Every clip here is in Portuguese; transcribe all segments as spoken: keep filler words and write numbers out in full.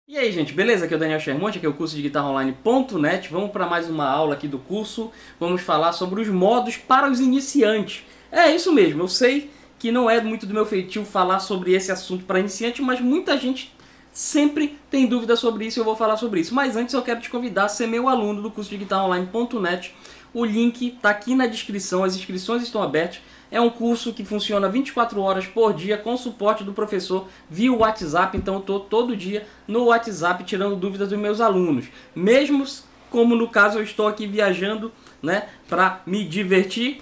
E aí, gente, beleza? Aqui é o Daniel Schermonte, aqui é o curso de guitarra online ponto net. Vamos para mais uma aula aqui do curso. Vamos falar sobre os modos para os iniciantes. É isso mesmo, eu sei que não é muito do meu feitio falar sobre esse assunto para iniciante, mas muita gente sempre tem dúvida sobre isso e eu vou falar sobre isso. Mas antes eu quero te convidar a ser meu aluno do curso de guitarra online ponto net. O link está aqui na descrição, as inscrições estão abertas. É um curso que funciona vinte e quatro horas por dia com suporte do professor via WhatsApp, então eu estou todo dia no WhatsApp tirando dúvidas dos meus alunos. Mesmo como no caso eu estou aqui viajando, né, para me divertir,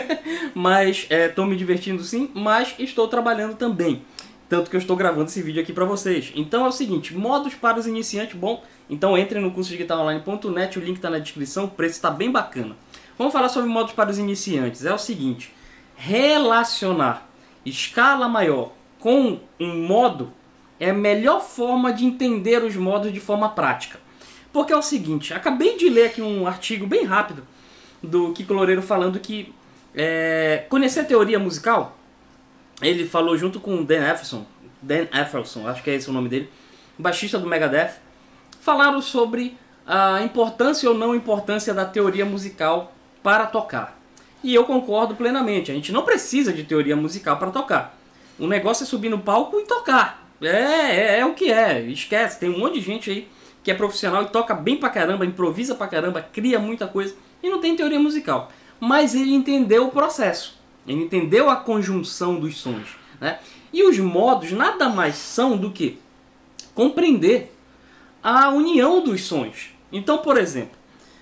mas estou é, me divertindo sim, mas estou trabalhando também. Tanto que eu estou gravando esse vídeo aqui para vocês. Então é o seguinte, modos para os iniciantes, bom, então entre no curso de guitarra online ponto net, o link está na descrição, o preço está bem bacana. Vamos falar sobre modos para os iniciantes, é o seguinte, relacionar escala maior com um modo é a melhor forma de entender os modos de forma prática. Porque é o seguinte, acabei de ler aqui um artigo bem rápido do Kiko Loureiro falando que é, conhecer a teoria musical, ele falou junto com o Dan Effelson, Dan Effelson, acho que é esse o nome dele, baixista do Megadeth, falaram sobre a importância ou não importância da teoria musical para tocar. E eu concordo plenamente, a gente não precisa de teoria musical para tocar. O negócio é subir no palco e tocar. É, é, é o que é, esquece, tem um monte de gente aí que é profissional e toca bem pra caramba, improvisa pra caramba, cria muita coisa e não tem teoria musical. Mas ele entendeu o processo, ele entendeu a conjunção dos sons, né? E os modos nada mais são do que compreender a união dos sons. Então, por exemplo,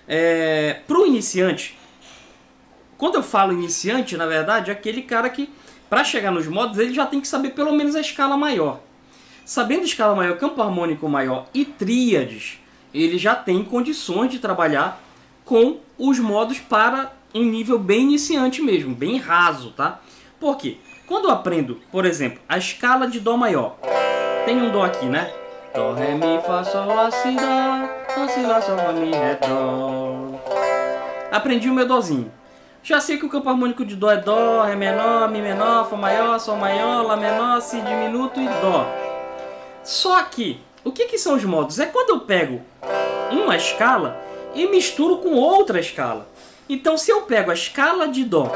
é, para o iniciante, quando eu falo iniciante, na verdade, é aquele cara que, para chegar nos modos, ele já tem que saber pelo menos a escala maior. Sabendo escala maior, campo harmônico maior e tríades, ele já tem condições de trabalhar com os modos para um nível bem iniciante mesmo, bem raso, tá? Por quê? Quando eu aprendo, por exemplo, a escala de Dó maior, tem um Dó aqui, né? Dó, Ré, Mi, Fá, Sol, Lá, Si, Dó, Dó, Si, Lá, Sol, Lá, Mi, Ré, Dó. Aprendi o meu Dózinho. Já sei que o campo harmônico de Dó é Dó, Ré menor, Mi menor, Fá maior, Sol maior, Lá menor, Si diminuto e Dó. Só que, o que, que são os modos? É quando eu pego uma escala e misturo com outra escala. Então, se eu pego a escala de Dó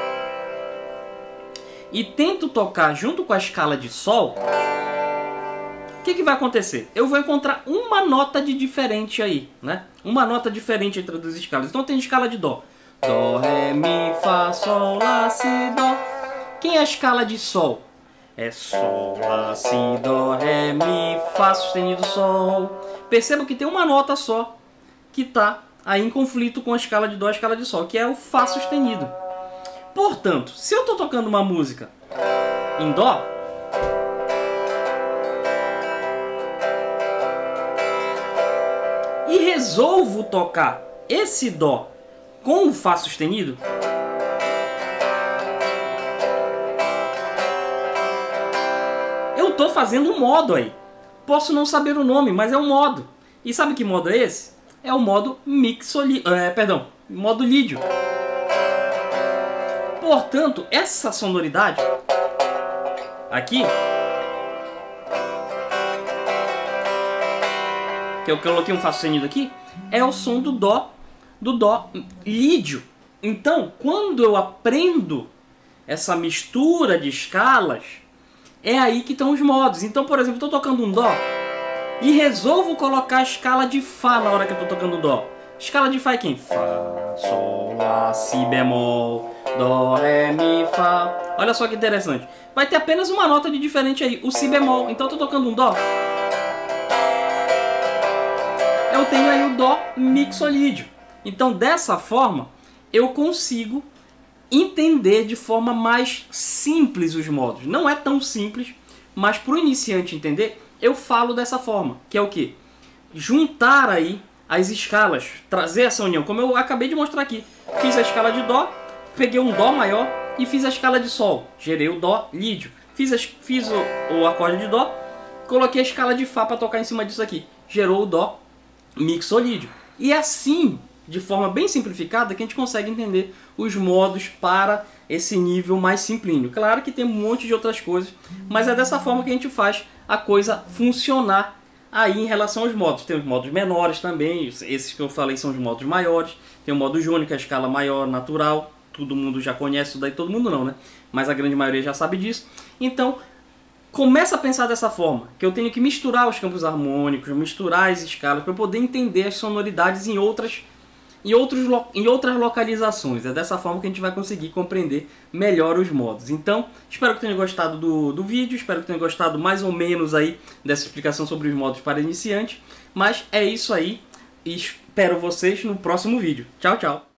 e tento tocar junto com a escala de Sol, o que, que vai acontecer? Eu vou encontrar uma nota de diferente aí, né? Uma nota diferente entre as duas escalas. Então, tem escala de Dó. Dó, Ré, Mi, Fá, Sol, Lá, Si, Dó. Quem é a escala de Sol? É Sol, Lá, Si, Dó, Ré, Mi, Fá sustenido, Sol. Perceba que tem uma nota só que está aí em conflito com a escala de Dó e a escala de Sol, que é o Fá sustenido. Portanto, se eu estou tocando uma música em Dó, e resolvo tocar esse Dó com o Fá sustenido, eu estou fazendo um modo aí. Posso não saber o nome, mas é um modo. E sabe que modo é esse? É o modo mixolídio, é, perdão, modo lídio. Portanto, essa sonoridade aqui, que eu coloquei um Fá sustenido aqui, é o som do Dó, do Dó lídio. Então, quando eu aprendo essa mistura de escalas, é aí que estão os modos. Então, por exemplo, estou tocando um Dó e resolvo colocar a escala de Fá na hora que eu estou tocando Dó. Escala de Fá é quem? Fá, Sol, Lá, Si bemol, Dó, Ré, Mi, Fá. Olha só que interessante. Vai ter apenas uma nota de diferente aí, o Si bemol. Então, estou tocando um Dó. Eu tenho aí o Dó mixolídio. Então, dessa forma, eu consigo entender de forma mais simples os modos. Não é tão simples, mas para o iniciante entender, eu falo dessa forma, que é o quê? Juntar aí as escalas, trazer essa união, como eu acabei de mostrar aqui. Fiz a escala de Dó, peguei um Dó maior e fiz a escala de Sol, gerei o Dó lídio. Fiz, as, fiz o, o acorde de Dó, coloquei a escala de Fá para tocar em cima disso aqui, gerou o Dó mixolídio. E assim, de forma bem simplificada, que a gente consegue entender os modos para esse nível mais simplinho. Claro que tem um monte de outras coisas, mas é dessa forma que a gente faz a coisa funcionar Aí em relação aos modos, tem os modos menores também, esses que eu falei são os modos maiores, tem o modo Júnior, que é a escala maior, natural, todo mundo já conhece isso daí, todo mundo não, né? Mas a grande maioria já sabe disso. Então, começa a pensar dessa forma, que eu tenho que misturar os campos harmônicos, misturar as escalas, para poder entender as sonoridades em outras, em, outros, em outras localizações. É dessa forma que a gente vai conseguir compreender melhor os modos. Então, espero que tenha gostado do, do vídeo, espero que tenha gostado mais ou menos aí dessa explicação sobre os modos para iniciantes. Mas é isso aí, e espero vocês no próximo vídeo. Tchau, tchau!